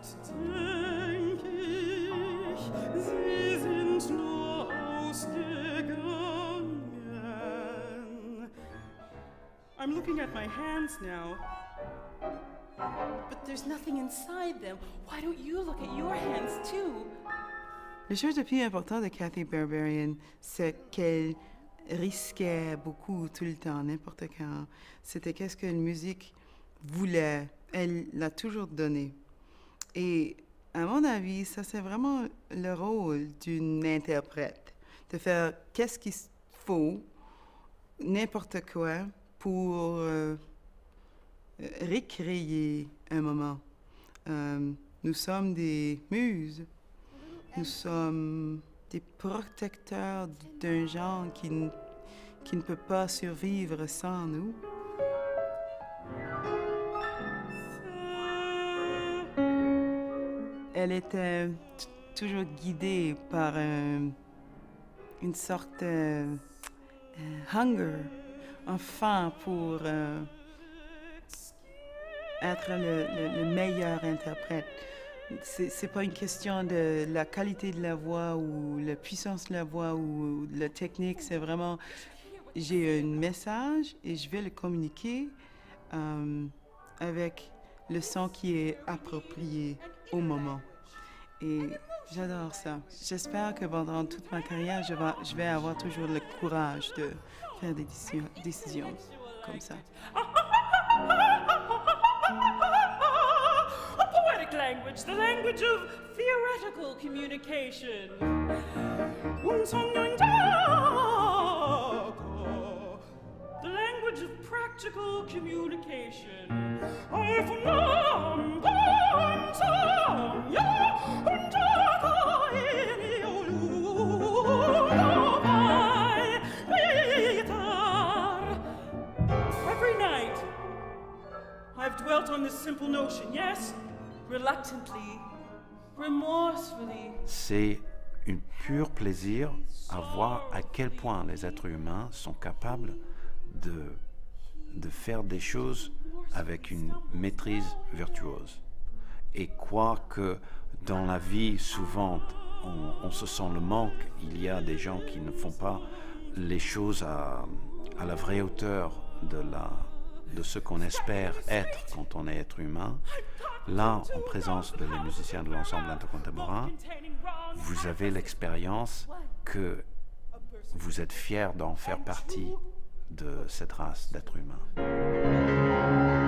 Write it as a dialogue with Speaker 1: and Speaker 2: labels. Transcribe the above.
Speaker 1: denk ich, sie sind nur ausgegangen. I'm looking at my hands now. But there's nothing inside them. Why don't you look at your hands too?
Speaker 2: La chose la plus importante de Kathy Berberian, c'est qu'elle risquait beaucoup tout le temps, n'importe quand. C'était qu'est-ce que la musique voulait. Elle l'a toujours donné. Et à mon avis, ça c'est vraiment le rôle d'une interprète, de faire qu'est-ce qu'il faut, n'importe quoi, pour recréer un moment. Nous sommes des muses. Nous sommes des protecteurs d'un genre qui ne peut pas survivre sans nous. Elle était toujours guidée par une sorte de hunger, un faim pour être le meilleur interprète. C'est pas une question de la qualité de la voix ou la puissance de la voix ou de la technique, c'est vraiment j'ai un message et je vais le communiquer avec le son qui est approprié au moment. Et j'adore ça. J'espère que pendant toute ma carrière, je vais avoir toujours le courage de faire des décisions comme ça.
Speaker 1: Language, the language of theoretical communication. The language of practical communication. Every night, I've dwelt on this simple notion, yes? Reluctantly, remorsefully.
Speaker 3: C'est un pur plaisir à voir à quel point les êtres humains sont capables de faire des choses avec une maîtrise virtuose. Et quoi que dans la vie, souvent, on se sent le manque, il y a des gens qui ne font pas les choses à la vraie hauteur de ce qu'on espère être quand on est être humain. Là, en présence de les musiciens de l'ensemble intercontemporain, vous avez l'expérience que vous êtes fiers d'en faire partie de cette race d'êtres humains.